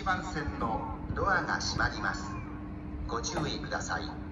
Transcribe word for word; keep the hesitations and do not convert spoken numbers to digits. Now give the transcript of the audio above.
番線のドアが閉まります。ご注意ください。